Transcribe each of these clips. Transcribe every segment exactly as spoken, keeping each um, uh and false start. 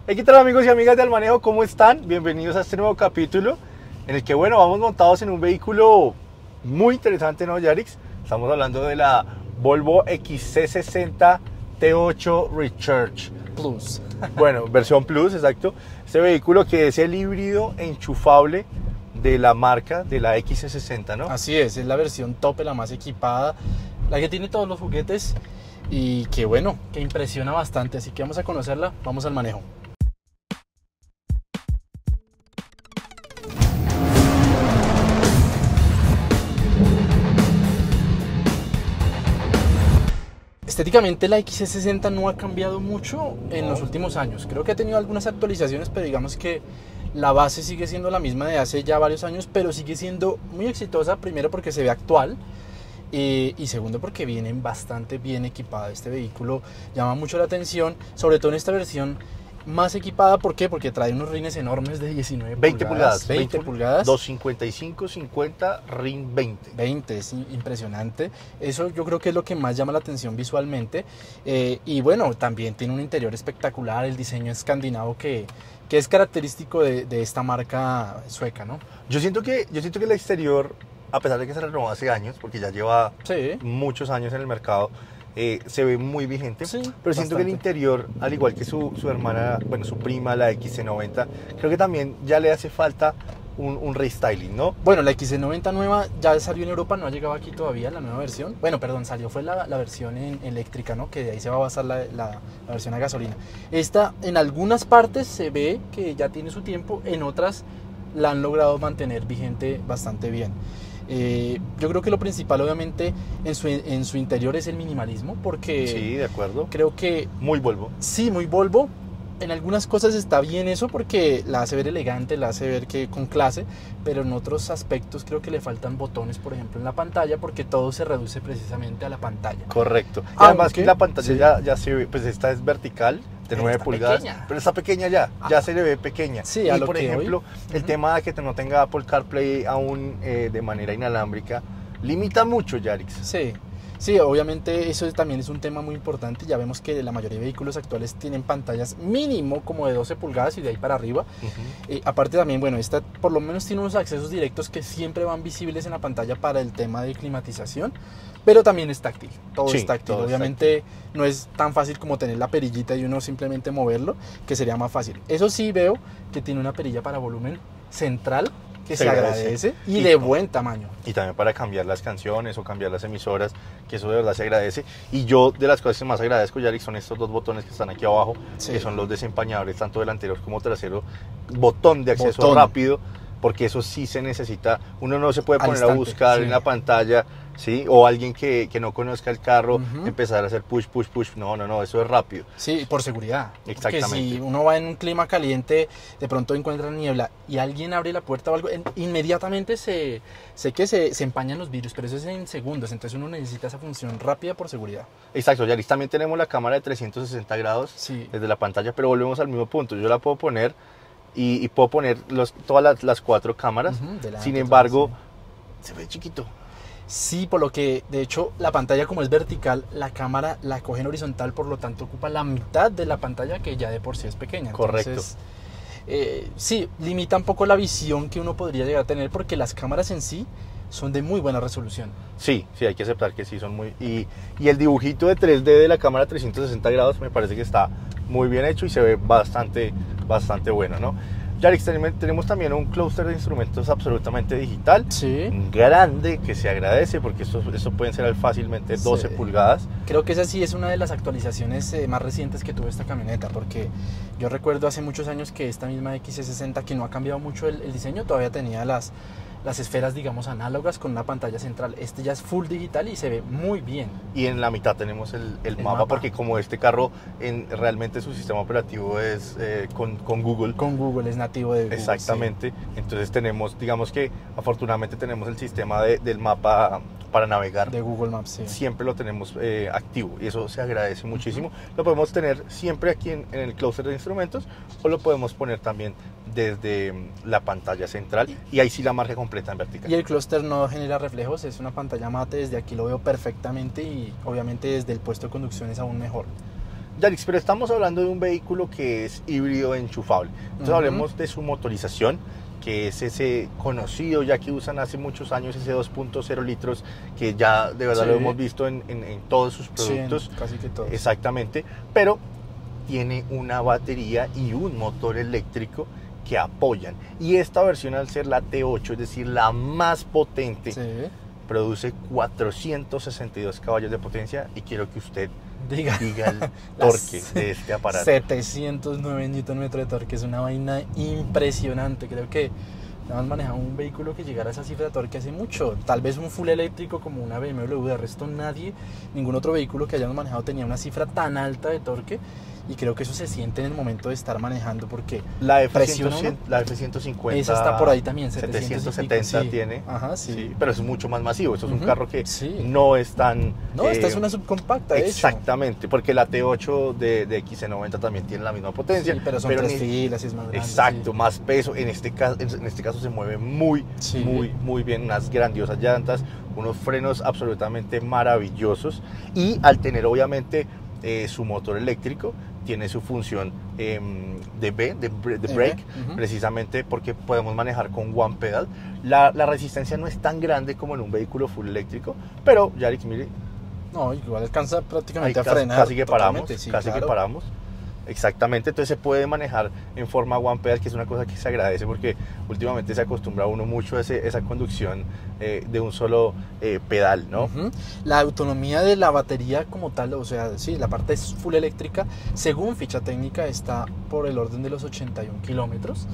Hey, ¿qué tal amigos y amigas del manejo? ¿Cómo están? Bienvenidos a este nuevo capítulo en el que, bueno, vamos montados en un vehículo muy interesante, ¿no, Yarix? Estamos hablando de la Volvo X C sesenta T ocho Recharge Plus. Bueno, versión Plus, exacto. Este vehículo que es el híbrido enchufable de la marca de la X C sesenta, ¿no? Así es, es la versión top, la más equipada, la que tiene todos los juguetes y que bueno, que impresiona bastante. Así que vamos a conocerla, vamos al manejo. Estéticamente la X C sesenta no ha cambiado mucho en los últimos años. Creo que ha tenido algunas actualizaciones, pero digamos que la base sigue siendo la misma de hace ya varios años, pero sigue siendo muy exitosa, primero porque se ve actual eh, y segundo porque viene bastante bien equipada. Este vehículo llama mucho la atención, sobre todo en esta versión más equipada. ¿Por qué? Porque trae unos rines enormes de diecinueve veinte pulgadas. veinte pulgadas. doscientos cincuenta y cinco, cincuenta, rin veinte. veinte, es impresionante. Eso yo creo que es lo que más llama la atención visualmente. Eh, y bueno, también tiene un interior espectacular, el diseño escandinavo que, que es característico de, de esta marca sueca, ¿no? Yo siento que, yo siento que el exterior, a pesar de que se renovó hace años, porque ya lleva Sí. muchos años en el mercado, eh, se ve muy vigente, Sí, pero siento bastante. que el interior, al igual que su, su hermana, bueno, su prima, la X C noventa, creo que también ya le hace falta un, un restyling, ¿no? Bueno, la X C noventa nueva ya salió en Europa, no ha llegado aquí todavía la nueva versión. Bueno, perdón, salió fue la, la versión en, eléctrica, ¿no? Que de ahí se va a basar la, la, la versión a gasolina. Esta en algunas partes se ve que ya tiene su tiempo, en otras la han logrado mantener vigente bastante bien. Eh, yo creo que lo principal obviamente en su, en su interior es el minimalismo, porque Sí, de acuerdo. creo que Muy Volvo. sí, muy Volvo. En algunas cosas está bien eso porque la hace ver elegante, la hace ver que con clase, pero en otros aspectos creo que le faltan botones, por ejemplo en la pantalla, porque todo se reduce precisamente a la pantalla. Correcto. Y Aunque, además que la pantalla sí. ya, ya se ve, pues esta es vertical, de Pero nueve está pulgadas, pequeña. pero está pequeña ya, Ah. ya se le ve pequeña. Sí, y a lo por que ejemplo, hoy- el Ujú. tema de que no tenga Apple CarPlay aún eh, de manera inalámbrica, limita mucho, Yarix. Sí, sí, obviamente eso también es un tema muy importante. Ya vemos que la mayoría de vehículos actuales tienen pantallas mínimo como de doce pulgadas y de ahí para arriba. Ujú. Eh, aparte también, bueno, esta por lo menos tiene unos accesos directos que siempre van visibles en la pantalla para el tema de climatización, pero también es táctil, todo Sí, es táctil. todo es Obviamente no es tan fácil como tener la perillita y uno simplemente moverlo, que sería más fácil. Eso sí veo que tiene una perilla para volumen central que Se se, agradece. agradece y, Y- de buen tamaño. Y también para cambiar las canciones o cambiar las emisoras, que eso de verdad se agradece. Y yo de las cosas que más agradezco, Yarix, son estos dos botones que están aquí abajo, Sí. que son los desempañadores, tanto delantero como trasero, botón de acceso Botón. rápido, porque eso sí se necesita. Uno no se puede Al poner a instante, buscar sí. en la pantalla, ¿sí? O alguien que, que no conozca el carro, Ujú. empezar a hacer push, push, push. No, no, no, eso es rápido. Sí, por seguridad. Exactamente. Porque si uno va en un clima caliente, de pronto encuentra niebla y alguien abre la puerta o algo, en- inmediatamente se, sé que se, se empañan los vidrios, pero eso es en segundos. Entonces uno necesita esa función rápida por seguridad. Exacto, Yarix, también tenemos la cámara de trescientos sesenta grados Sí. desde la pantalla, pero volvemos al mismo punto. Yo la puedo poner y, y puedo poner los, todas las, las cuatro cámaras. Ujú, delante, Sin atrás, embargo, se ve chiquito. Sí, por lo que de hecho la pantalla como es vertical, la cámara la coge en horizontal, por lo tanto ocupa la mitad de la pantalla que ya de por sí es pequeña. Correcto. Entonces, eh, sí, limita un poco la visión que uno podría llegar a tener porque las cámaras en sí son de muy buena resolución. Sí, sí, hay que aceptar que sí son muy... Y, y el dibujito de tres D de la cámara trescientos sesenta grados me parece que está muy bien hecho y se ve bastante, bastante bueno, ¿no? Yarix, tenemos, tenemos también un clúster de instrumentos absolutamente digital, Sí. grande, que se agradece porque estos, estos pueden ser fácilmente doce Sí. pulgadas. Creo que esa sí es una de las actualizaciones eh, más recientes que tuvo esta camioneta, porque yo recuerdo hace muchos años que esta misma X C sesenta, que no ha cambiado mucho el, el diseño, todavía tenía las, las esferas, digamos, análogas con una pantalla central. Este ya es full digital y se ve muy bien. Y en la mitad tenemos el, el El mapa, mapa. porque como este carro en, realmente su sistema operativo es eh, con, con Google. Con Google, es nativo de Google. Exactamente, entonces tenemos, digamos que afortunadamente tenemos el sistema de- del mapa para navegar. Sí, de Google Maps, sí. Siempre lo tenemos eh, activo y eso se agradece muchísimo. Lo podemos tener siempre aquí en, en el clúster de instrumentos o lo podemos poner también desde mm, la pantalla central y ahí sí la marca completa en vertical. Y el clúster no genera reflejos, es una pantalla mate, desde aquí lo veo perfectamente y obviamente desde el puesto de conducción es aún mejor. Yarix, pero estamos hablando de un vehículo que es híbrido enchufable. Entonces Uh-huh. hablemos de su motorización, que es ese conocido, ya que usan hace muchos años ese dos punto cero litros, que ya de verdad Sí. lo hemos visto en, en, en todos sus productos. Sí, en casi que todos. Exactamente, pero tiene una batería y un motor eléctrico que apoyan. Y esta versión, al ser la T ocho, es decir, la más potente, Sí. produce cuatrocientos sesenta y dos caballos de potencia, y quiero que usted Diga. diga el Las torque de este aparato. setecientos nueve newton metros de torque, es una vaina impresionante. Creo que no hemos manejado un vehículo que llegara a esa cifra de torque hace mucho. Tal vez un full eléctrico como una B M W, de resto nadie, ningún otro vehículo que hayamos manejado tenía una cifra tan alta de torque. Y creo que eso se siente en el momento de estar manejando, porque La F, presiona cien, uno. la F ciento cincuenta, esa está por ahí también, setecientos setecientos y pico, setenta sí. tiene. Ajá, sí. Sí, pero es mucho más masivo. Esto es Ujú, un carro que sí. no es tan... No, esta eh, es una subcompacta, de hecho. Exactamente, porque la T ocho de, de X C noventa también tiene la misma potencia. Sí, pero son tres ni- filas y es más grande. Exacto, sí. más peso. En este, caso, en este caso se mueve muy, Sí. muy, muy bien. Unas grandiosas llantas, unos frenos absolutamente maravillosos. Y al tener obviamente eh, su motor eléctrico, tiene su función eh, de B, de, br- de De brake, B, ujú. precisamente porque podemos manejar con one pedal. La, la resistencia no es tan grande como en un vehículo full eléctrico, pero Yarix, mire, No, igual alcanza ahí prácticamente a casi, frenar. casi que paramos, totalmente, sí, casi que claro. paramos. Exactamente, entonces se puede manejar en forma one pedal, que es una cosa que se agradece porque últimamente se acostumbra uno mucho a ese- esa conducción eh, de un solo eh, pedal, ¿no? Ujú. La autonomía de la batería como tal, o sea, sí, la parte es full eléctrica, según ficha técnica está por el orden de los ochenta y un kilómetros.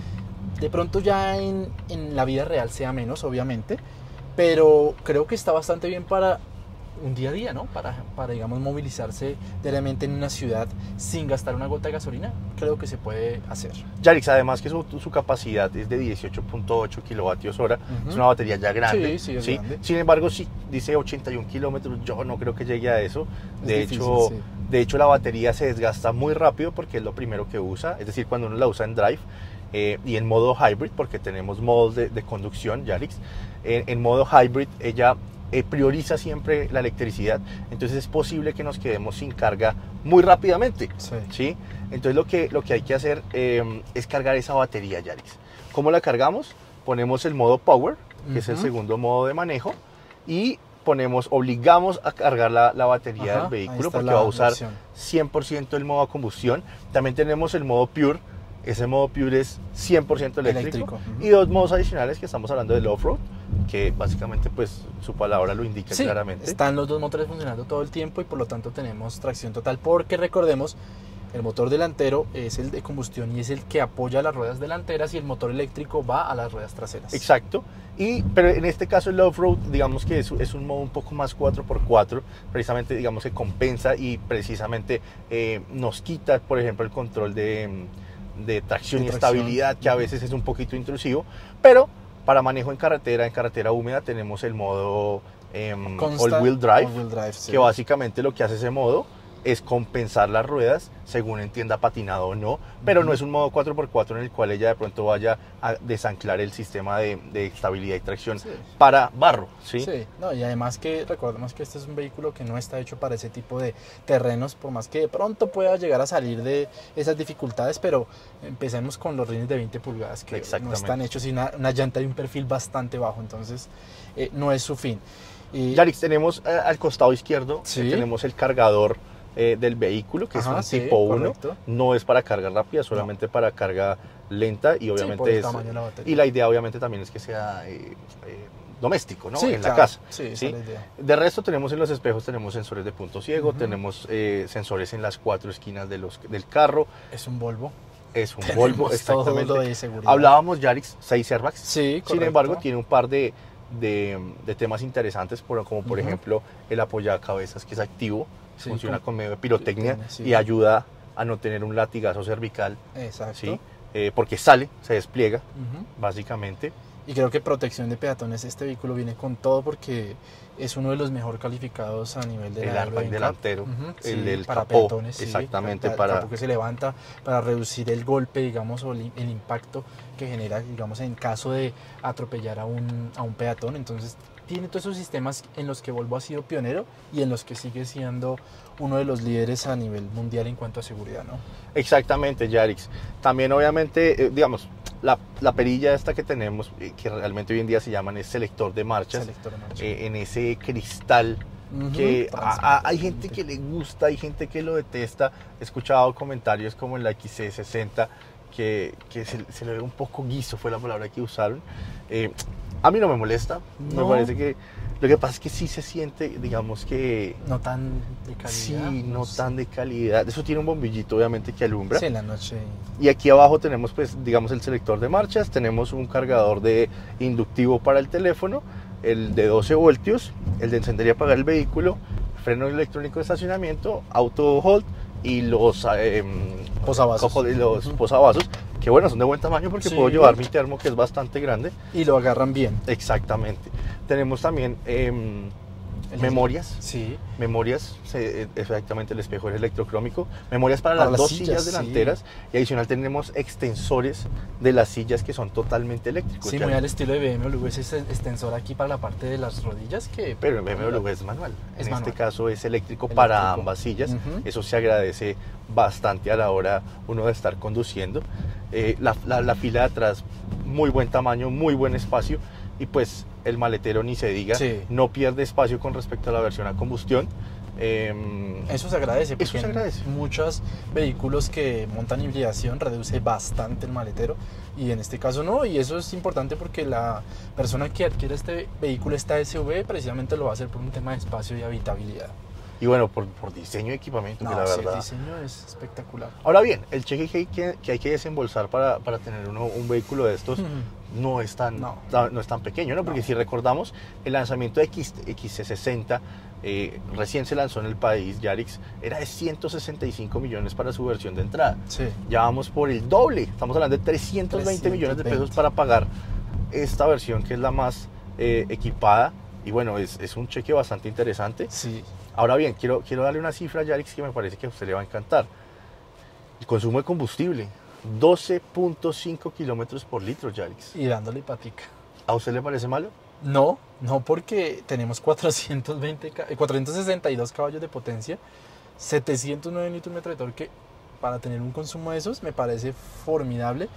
De pronto ya en, en la vida real sea menos, obviamente, pero creo que está bastante bien para un día a día, ¿no? Para, para digamos, movilizarse diariamente en una ciudad sin gastar una gota de gasolina, creo que se puede hacer. Yarix, además que su, su capacidad es de dieciocho punto ocho kilovatios hora, Ujú. es una batería ya grande. Sí, sí, es grande. Sin embargo, si dice ochenta y un kilómetros, yo no creo que llegue a eso. Es De difícil, hecho, sí. de hecho, la batería se desgasta muy rápido porque es lo primero que usa, es decir, cuando uno la usa en drive eh, y en modo hybrid, porque tenemos modos de, de conducción, Yarix, en, en modo hybrid ella eh, prioriza siempre la electricidad, entonces es posible que nos quedemos sin carga muy rápidamente. Sí. ¿Sí? Entonces lo que, lo que hay que hacer eh, es cargar esa batería, Yarix. ¿Cómo la cargamos? Ponemos el modo Power, que es el Ujú. segundo modo de manejo, y ponemos, obligamos a cargar la, la batería Ajá, del ahí vehículo está porque la va a usar opción. cien por ciento el modo combustión. También tenemos el modo Pure, ese modo Pure es cien por ciento eléctrico, Eléctrico, ujú. y dos modos adicionales que estamos hablando del off-road, que básicamente pues su palabra lo indica Sí, claramente. están los dos motores funcionando todo el tiempo y por lo tanto tenemos tracción total, porque recordemos, el motor delantero es el de combustión y es el que apoya las ruedas delanteras y el motor eléctrico va a las ruedas traseras. Exacto, y, pero en este caso el off-road, digamos que es, es un modo un poco más cuatro por cuatro, precisamente digamos que compensa y precisamente eh, nos quita, por ejemplo, el control de, de tracción De y tracción. estabilidad, que a veces es un poquito intrusivo, pero para manejo en carretera, en carretera húmeda, tenemos el modo em, Constant all-wheel drive, all-wheel drive, sí. que básicamente lo que hace ese modo es compensar las ruedas según entienda patinado o no, pero Ujú. no es un modo cuatro por cuatro en el cual ella de pronto vaya a desanclar el sistema de, de estabilidad y tracción Sí. para barro, ¿sí? Sí, no, y además que recordemos que este es un vehículo que no está hecho para ese tipo de terrenos, por más que de pronto pueda llegar a salir de esas dificultades, pero empecemos con los rines de veinte pulgadas que no Exactamente. están hechos y una, una llanta de un perfil bastante bajo, entonces eh, no es su fin. Y, Yarix, tenemos eh, al costado izquierdo, Sí. eh, tenemos el cargador eh, del vehículo, que Ajá, es un sí, tipo uno, correcto. no es para carga rápida, solamente para carga lenta, y por obviamente el es, tamaño de la batería. y la idea obviamente también es que sea eh, eh, doméstico, ¿no? Sí, en claro, la casa. sí, esa ¿sí? es la idea. De resto tenemos en los espejos, tenemos sensores de punto ciego, Ujú. tenemos eh, sensores en las cuatro esquinas de los, del carro, Es un Volvo. es un Tenemos Volvo, todo exactamente. lo de seguridad. Hablábamos Yarix, seis airbags, Sí, sin correcto. embargo tiene un par de, de, de temas interesantes, por- como por Ujú. ejemplo el apoyacabezas, que es activo, Sí, funciona con- con medio de pirotecnia sí. y ayuda a no tener un latigazo cervical, Exacto. ¿sí? Eh, porque sale, se despliega, Ujú. básicamente. Y creo que protección de peatones, este vehículo viene con todo porque es uno de los mejor calificados a nivel de El la airbag Euro delantero, Ujú, el sí, del para capó, peatones, sí, exactamente, el para- capó que se levanta para reducir el golpe, digamos, o el, el impacto que genera, digamos, en caso de atropellar a un, a un peatón. Entonces, tiene todos esos sistemas en los que Volvo ha sido pionero y en los que sigue siendo uno de los líderes a nivel mundial en cuanto a seguridad, ¿no? Exactamente, Yarix. También obviamente, eh, digamos, la, la perilla esta que tenemos, eh, que realmente hoy en día se llaman es selector de marchas, Selector de marcha. eh, en ese cristal Ujú, que a- a- hay transparente. gente que le gusta, hay gente que lo detesta. He escuchado comentarios como en la X C sesenta que, que se, se le ve un poco guiso, fue la palabra que usaron. Eh, a mí no me molesta, No. me parece que lo que pasa es que sí se siente, digamos que No tan de calidad. sí, no sé. tan de calidad. Eso tiene un bombillito obviamente que alumbra. Sí, en la noche. Y aquí abajo tenemos pues digamos el selector de marchas, tenemos un cargador de inductivo para el teléfono, el de doce voltios, el de encender y apagar el vehículo, freno electrónico de estacionamiento, auto hold y los, eh, Posavasos. cojo- y los Ujú. posavasos, que bueno, son de buen tamaño porque Sí. puedo llevar mi termo que es bastante grande. Y lo agarran bien. Exactamente. Tenemos también em, El- memorias. Sí. Memorias, se- exactamente el espejo es electrocrómico, memorias para, Para las las dos sillas, sillas, sí. delanteras y adicional tenemos extensores de las sillas que son totalmente eléctricos. Sí, ya. muy al estilo de B M W, es ese extensor aquí para la parte de las rodillas que... Pero en B M W es manual, Es en manual. este caso es eléctrico, para Eléctrico. ambas sillas, Ujú. eso se agradece bastante a la hora uno de estar conduciendo. Eh, la, la- la fila de atrás, muy buen tamaño, muy buen espacio y pues el maletero ni se diga, Sí. no pierde espacio con respecto a la versión a combustión. Em, Eso se agradece, porque Eso se agradece. en muchos vehículos que montan hibridación reduce bastante el maletero y en este caso no, y eso es importante porque la persona que adquiere este vehículo, esta S U V, precisamente lo va a hacer por un tema de espacio y habitabilidad. Y bueno, por, por diseño y equipamiento, No, que la sí, verdad. el diseño es espectacular. Ahora bien, el cheque que hay que, que hay que desembolsar para, para tener uno, un vehículo de estos Ujú. no es tan, No. ta- no es tan pequeño, ¿no? Porque No. si recordamos, el lanzamiento de X, X C sesenta eh, recién se lanzó en el país, Yarix, era de ciento sesenta y cinco millones para su versión de entrada. Sí. Ya vamos por el doble, estamos hablando de trescientos veinte millones de pesos para pagar esta versión que es la más eh, equipada. Y bueno, es, es un cheque bastante interesante. Sí. Ahora bien, quiero, quiero darle una cifra a Yarix que me parece que a usted le va a encantar. El consumo de combustible, doce punto cinco kilómetros por litro, Yarix. Y dándole patica. ¿A usted le parece malo? No, no porque tenemos cuatrocientos veinte, ca- eh, cuatrocientos sesenta y dos caballos de potencia, setecientos nueve Nm de torque. Para tener un consumo de esos me parece formidable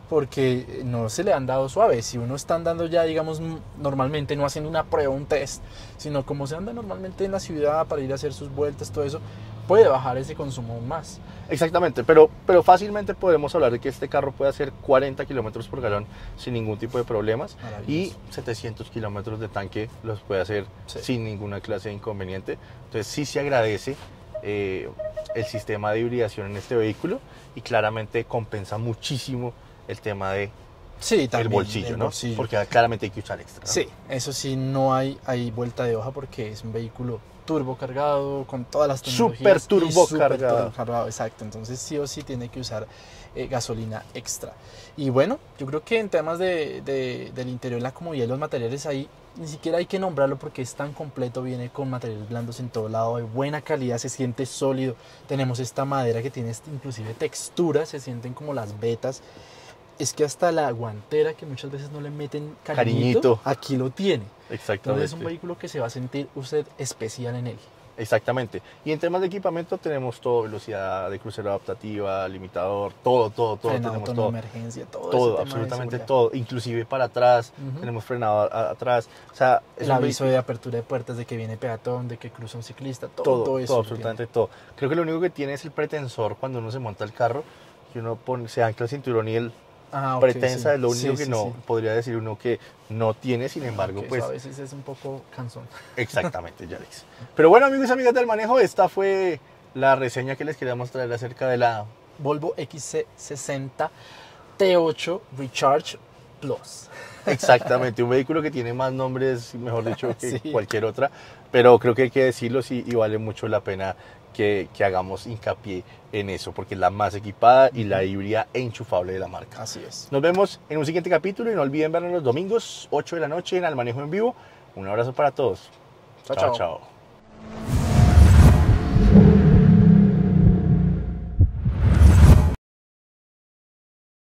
porque no se le han dado suave. Si uno está andando ya, digamos, m- normalmente, no haciendo una prueba, un test, sino como se anda normalmente en la ciudad para ir a hacer sus vueltas, todo eso, puede bajar ese consumo aún más. Exactamente, pero, pero fácilmente podemos hablar de que este carro puede hacer cuarenta kilómetros por galón sin ningún tipo de problemas y Maravilloso. setecientos kilómetros de tanque los puede hacer Sí. sin ninguna clase de inconveniente. Entonces sí se agradece eh, el sistema de hibridación en este vehículo y claramente compensa muchísimo el tema de Sí, el también, bolsillo, el ¿no? bolsillo. Porque claramente hay que usar extra, ¿no? Sí, eso sí, no hay, hay vuelta de hoja porque es un vehículo turbo cargado con todas las Súper tecnologías. y turbo súper cargado. turbo cargado, exacto. Entonces sí o sí tiene que usar eh, gasolina extra. Y bueno, yo creo que en temas de, de- del interior, la comodidad y los materiales ahí, ni siquiera hay que nombrarlo porque es tan completo, viene con materiales blandos en todo lado, de buena calidad, se siente sólido. Tenemos esta madera que tiene este- inclusive textura, se sienten como las vetas. Es que hasta la guantera, que muchas veces no le meten cariñito, Cariñito. aquí lo tiene. Entonces Exactamente. es un vehículo que se va a sentir usted especial en él. Exactamente. Y en temas de equipamiento tenemos todo, velocidad de crucero adaptativa, limitador, todo, todo, todo. Frenado Tenemos autónomo todo. de emergencia, todo, ese Todo, tema de absolutamente seguridad. todo. Inclusive para atrás, Ujú. tenemos frenado a- a- atrás. O sea, es El un aviso vehículo- de apertura de puertas, de que viene peatón, de que cruza un ciclista, todo, todo, todo eso. todo, lo absolutamente todo. Creo que lo único que tiene es el pretensor cuando uno se monta el carro, que uno pone, se ancla el cinturón y el tiene. Ah, ok, pretensa sí. es lo único Sí, que sí, no sí. podría decir uno que no tiene, sin embargo, Aunque pues eso a veces es un poco cansón. exactamente, Yarix. Pero bueno, amigos y amigas del manejo, esta fue la reseña que les queríamos traer acerca de la Volvo X C sesenta T ocho Recharge Plus. exactamente, un vehículo que tiene más nombres, mejor dicho, que Sí. cualquier otra, pero creo que hay que decirlos y, y vale mucho la pena que, que hagamos hincapié en eso, porque es la más equipada y la híbrida e enchufable de la marca. Así es. Nos vemos en un siguiente capítulo y no olviden vernos los domingos, ocho de la noche en Al Manejo en Vivo. Un abrazo para todos. Chao, chao. chao. chao.